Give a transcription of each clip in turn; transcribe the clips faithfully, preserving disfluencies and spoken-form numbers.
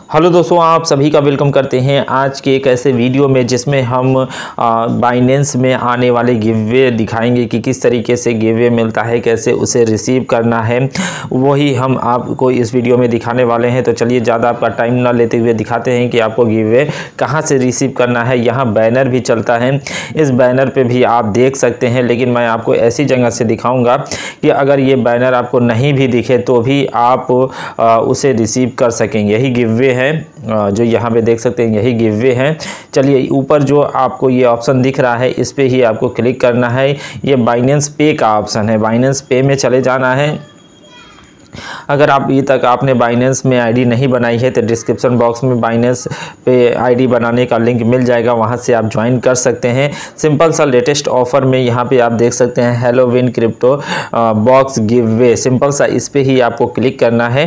Hello दोस्तों, आप सभी का वेलकम करते हैं आज के एक ऐसे वीडियो में जिसमें हम बाइनेंस में आने वाले गिववे दिखाएंगे कि किस तरीके से गिववे मिलता है, कैसे उसे रिसीव करना है, वही हम आपको इस वीडियो में दिखाने वाले हैं। तो चलिए ज़्यादा आपका टाइम ना लेते हुए दिखाते हैं कि आपको गिववे कहां से रिसीव करना है। यहाँ बैनर भी चलता है, इस बैनर पर भी आप देख सकते हैं, लेकिन मैं आपको ऐसी जगह से दिखाऊँगा कि अगर ये बैनर आपको नहीं भी दिखे तो भी आप उसे रिसीव कर सकेंगे। यही गिववे है जो यहाँ पे देख सकते हैं, यही गिववे हैं। चलिए ऊपर जो आपको ये ऑप्शन दिख रहा है इस पे ही आपको क्लिक करना है। ये बाइनेंस पे का ऑप्शन है, बाइनेंस पे में चले जाना है। अगर आप अभी तक आपने बाइनेंस में आईडी नहीं बनाई है तो डिस्क्रिप्शन बॉक्स में बाइनेंस पे आईडी बनाने का लिंक मिल जाएगा, वहां से आप ज्वाइन कर सकते हैं। सिंपल सा लेटेस्ट ऑफर में यहाँ पे आप देख सकते हैं Halloween crypto box giveaway, simple सा इस पे ही आपको क्लिक करना है।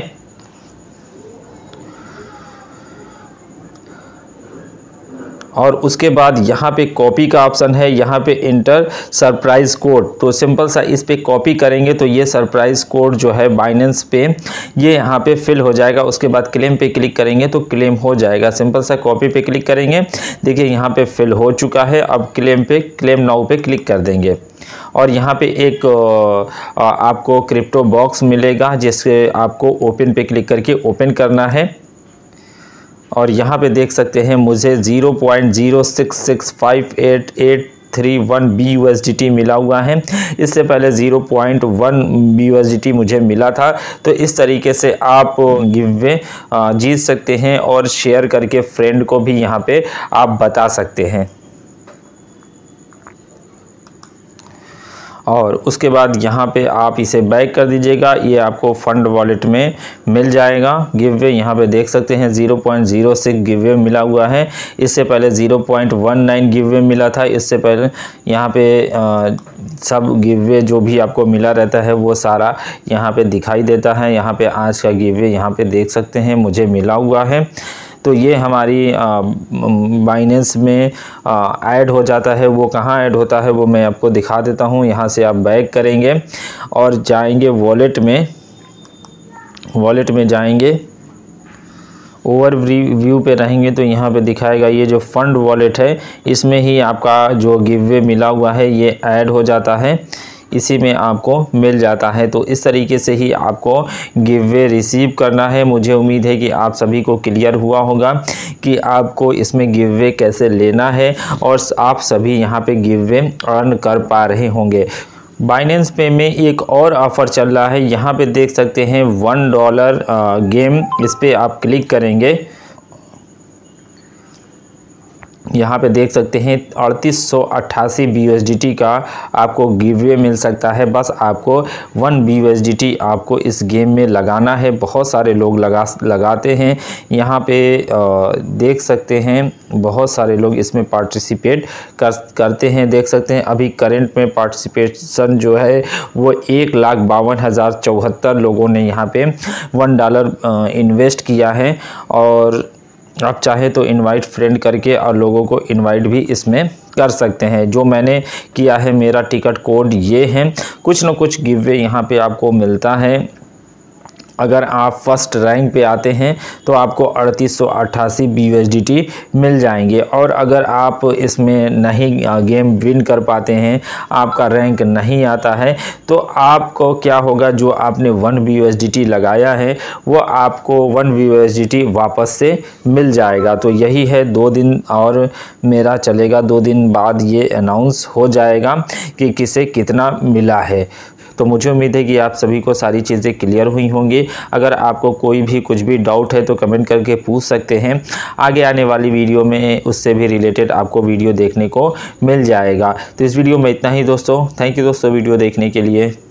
और उसके बाद यहाँ पे कॉपी का ऑप्शन है, यहाँ पे इंटर सरप्राइज़ कोड, तो सिंपल सा इस पे कॉपी करेंगे तो ये सरप्राइज़ कोड जो है बाइनेंस पे ये यहाँ पे फिल हो जाएगा। उसके बाद क्लेम पे क्लिक करेंगे तो क्लेम हो जाएगा। सिंपल सा कॉपी पे क्लिक करेंगे, देखिए यहाँ पे फिल हो चुका है। अब क्लेम पे क्लेम नाउ पे क्लिक कर देंगे और यहाँ पे एक आपको क्रिप्टो बॉक्स मिलेगा जिससे आपको ओपन पे क्लिक करके ओपन करना है। और यहाँ पे देख सकते हैं मुझे zero point zero six six five eight eight three one B U S D T मिला हुआ है। इससे पहले zero point one B U S D T मुझे मिला था। तो इस तरीके से आप गिववे जीत सकते हैं और शेयर करके फ्रेंड को भी यहाँ पे आप बता सकते हैं। और उसके बाद यहाँ पे आप इसे बैक कर दीजिएगा, ये आपको फंड वॉलेट में मिल जाएगा। गिववे यहाँ पे देख सकते हैं zero point zero six giveaway मिला हुआ है। इससे पहले zero point one nine giveaway मिला था। इससे पहले यहाँ पे आ, सब गिववे जो भी आपको मिला रहता है वो सारा यहाँ पे दिखाई देता है। यहाँ पे आज का गिववे यहाँ पे देख सकते हैं मुझे मिला हुआ है। तो ये हमारी बाइनेंस में ऐड हो जाता है। वो कहाँ ऐड होता है वो मैं आपको दिखा देता हूँ। यहाँ से आप बैक करेंगे और जाएंगे वॉलेट में, वॉलेट में जाएंगे, ओवर व्यू पे रहेंगे तो यहाँ पे दिखाएगा ये जो फंड वॉलेट है इसमें ही आपका जो गिववे मिला हुआ है ये ऐड हो जाता है, इसी में आपको मिल जाता है। तो इस तरीके से ही आपको गिववे रिसीव करना है। मुझे उम्मीद है कि आप सभी को क्लियर हुआ होगा कि आपको इसमें गिववे कैसे लेना है और आप सभी यहाँ पे गिववे अर्न कर पा रहे होंगे। बाइनेंस पे में एक और ऑफ़र चल रहा है, यहाँ पे देख सकते हैं वन डॉलर गेम, इस पर आप क्लिक करेंगे। यहाँ पे देख सकते हैं अड़तीस सौ अट्ठासी B U S D T का आपको गिववे मिल सकता है। बस आपको one B U S D T आपको इस गेम में लगाना है। बहुत सारे लोग लगा लगाते हैं। यहाँ पे आ, देख सकते हैं बहुत सारे लोग इसमें पार्टिसिपेट कर करते हैं। देख सकते हैं अभी करंट में पार्टिसिपेशन जो है वो एक लाख बावन हज़ार चौहत्तर लोगों ने यहाँ पे वन डॉलर इन्वेस्ट किया है। और आप चाहे तो इनवाइट फ्रेंड करके और लोगों को इनवाइट भी इसमें कर सकते हैं। जो मैंने किया है मेरा टिकट कोड ये है। कुछ न कुछ गिववे यहाँ पे आपको मिलता है। अगर आप फर्स्ट रैंक पे आते हैं तो आपको अड़तीस सौ अट्ठासी B U S D T मिल जाएंगे। और अगर आप इसमें नहीं गेम विन कर पाते हैं, आपका रैंक नहीं आता है, तो आपको क्या होगा, जो आपने one B U S D T लगाया है वो आपको one B U S D T वापस से मिल जाएगा। तो यही है, दो दिन और मेरा चलेगा, दो दिन बाद ये अनाउंस हो जाएगा कि किसे कितना मिला है। तो मुझे उम्मीद है कि आप सभी को सारी चीज़ें क्लियर हुई होंगी। अगर आपको कोई भी कुछ भी डाउट है तो कमेंट करके पूछ सकते हैं। आगे आने वाली वीडियो में उससे भी रिलेटेड आपको वीडियो देखने को मिल जाएगा। तो इस वीडियो में इतना ही दोस्तों। थैंक यू दोस्तों वीडियो देखने के लिए।